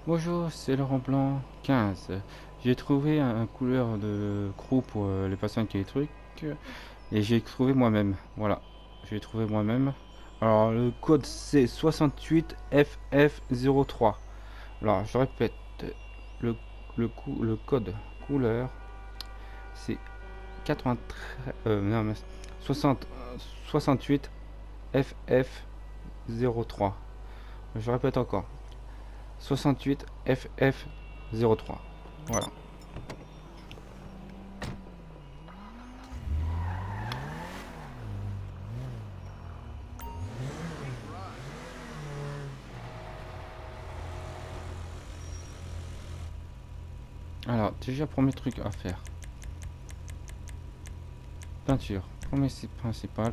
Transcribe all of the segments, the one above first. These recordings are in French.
Bonjour, c'est Laurent Blanc 15. J'ai trouvé un couleur de crew pour les personnes qui ont les trucs et j'ai trouvé moi-même. Voilà, j'ai trouvé moi-même. Alors le code c'est 68FF03. Alors je répète, le, le code couleur c'est 93 non, mais 60 68 FF03. Je répète encore. 68 FF03. Voilà. Alors, déjà, premier truc à faire. Peinture. Premier principal.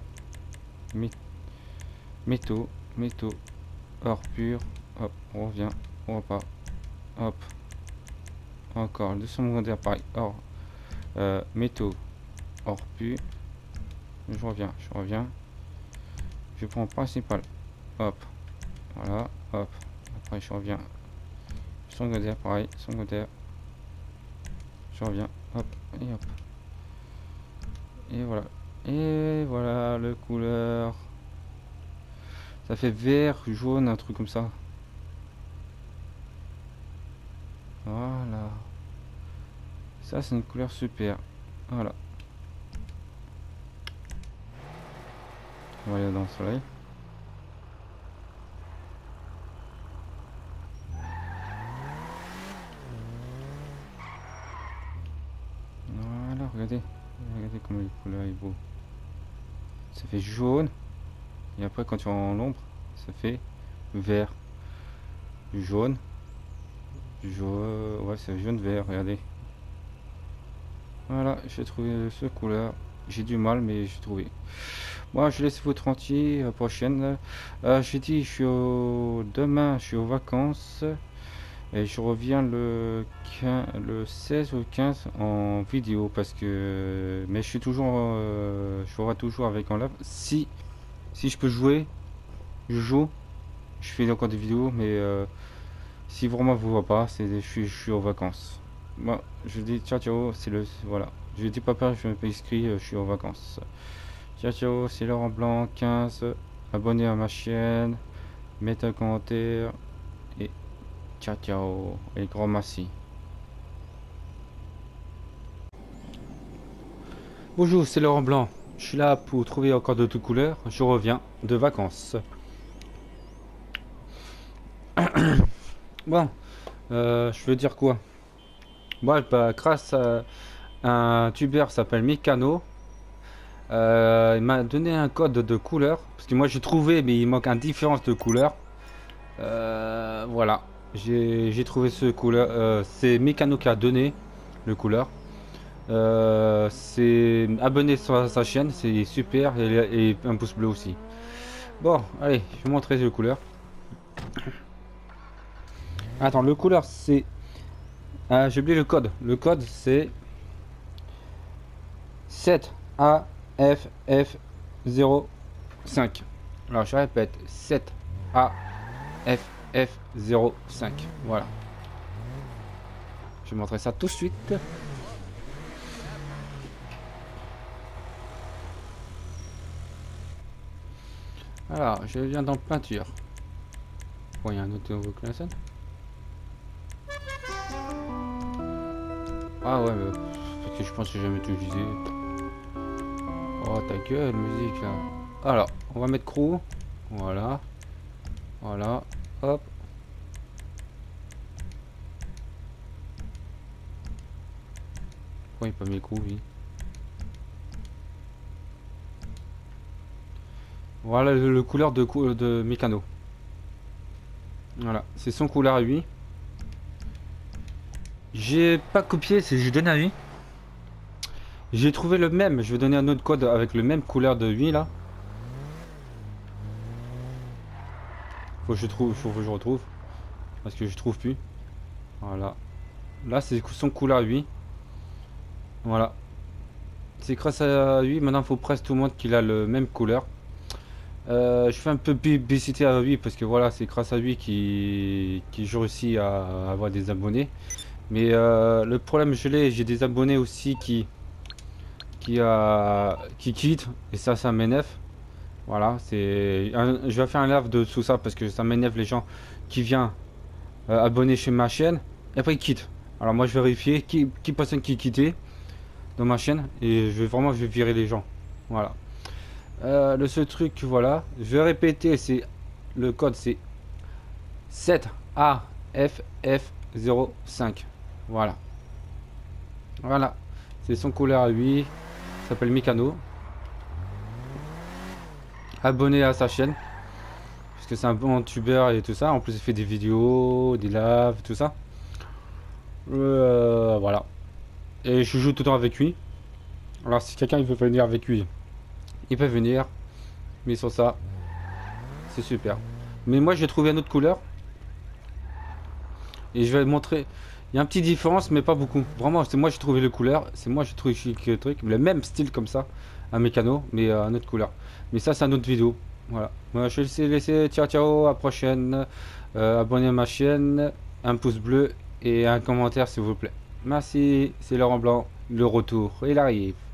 Métaux. Métaux. Or pur. Hop, on revient. On repart. Hop. Encore. Le deuxième secondaire, pareil. Or. Métaux. Or pur. Je reviens. Je reviens. Je prends principal. Hop. Voilà. Hop. Après, je reviens. Secondaire, pareil. Secondaire. Je reviens. Hop. Et hop. Et voilà. Et voilà le couleur. Ça fait vert, jaune, un truc comme ça. Voilà. Ça, c'est une couleur super. Voilà. On va aller dans le soleil. Voilà, regardez. Regardez comment le couleur est beau. Ça fait jaune. Et après, quand tu es en l'ombre, ça fait vert. Jaune. Jaune. Ouais, c'est jaune-vert, regardez. Voilà, j'ai trouvé ce couleur. J'ai du mal, mais j'ai trouvé. Moi, je laisse vous tranquille. Prochaine. J'ai dit, demain, je suis aux vacances. Et je reviens le 16 ou le 15 en vidéo parce que. Mais je suis toujours. Je serai toujours avec en live. Si je peux jouer, je joue. Je fais encore des vidéos, mais si vraiment vous voyez pas, je suis aux vacances. Moi, je dis ciao ciao, c'est le. Voilà. Je dis papa, je me pas inscrit, je suis aux vacances. Ciao ciao, c'est Laurent Blanc 15. Abonnez à ma chaîne, mettez un commentaire et ciao ciao et grand merci. Bonjour, c'est Laurent Blanc. Je suis là pour trouver encore de toutes couleurs. Je reviens de vacances. Bon, je veux dire quoi? Moi, bah, grâce à un tuber s'appelle Mikano, il m'a donné un code de couleur. Parce que moi j'ai trouvé, mais il manque une différence de couleur. Voilà, j'ai trouvé ce couleur. C'est Mikano qui a donné le couleur. C'est abonné sur sa chaîne, c'est super. Et un pouce bleu aussi. Bon, allez, je vais vous montrer le couleur. Attends, le couleur c'est. Ah, j'ai oublié le code. Le code c'est 7AFF05. Alors je répète, 7AFF05. Voilà. Je vais montrer ça tout de suite. Alors, je viens dans peinture. Bon, il y a un autre nouveau classe. Ah ouais, parce que je pense que j'ai jamais tout utilisé. Oh ta gueule, musique là. Alors, on va mettre crew. Voilà. Voilà. Hop. Pourquoi il n'a pas mis le crew, lui? Voilà le couleur de Mécano. Voilà, c'est son couleur à lui. J'ai pas copié, c'est je donne à lui. J'ai trouvé le même, je vais donner un autre code avec le même couleur de lui là. Faut que je trouve, faut que je retrouve. Parce que je trouve plus. Voilà. Là c'est son couleur à lui. Voilà. C'est grâce à lui, maintenant il faut presque tout le monde qu'il a le même couleur. Je fais un peu publicité à lui parce que voilà, c'est grâce à lui qui je réussis à avoir des abonnés. Mais le problème, j'ai des abonnés aussi qui quittent et ça m'énerve. Voilà, je vais faire un live de tout ça parce que ça m'énerve les gens qui viennent abonner chez ma chaîne et après ils quittent. Alors moi je vais vérifier qui personne qui quittait dans ma chaîne et je vais virer les gens. Voilà. Le seul truc, voilà, je vais répéter, c'est le code, c'est 7AFF05. Voilà. Voilà. C'est son couleur à lui. Il s'appelle Mikano. Abonné à sa chaîne. Parce que c'est un bon youtubeur et tout ça. En plus, il fait des vidéos, des lives, tout ça. Voilà. Et je joue tout le temps avec lui. Alors, si quelqu'un il veut venir avec lui, il peut venir. Mais sur ça, c'est super. Mais moi, j'ai trouvé une autre couleur. Et je vais montrer. Il y a un petit différence, mais pas beaucoup. Vraiment, c'est moi j'ai trouvé le couleur. C'est moi j'ai trouvé le truc. Le même style comme ça. Un mécano, mais un autre couleur. Mais ça, c'est une autre vidéo. Voilà. Moi, je vais laisser. Ciao, ciao. À la prochaine. Abonnez à ma chaîne. Un pouce bleu et un commentaire, s'il vous plaît. Merci. C'est Laurent Blanc. Le retour. Il arrive.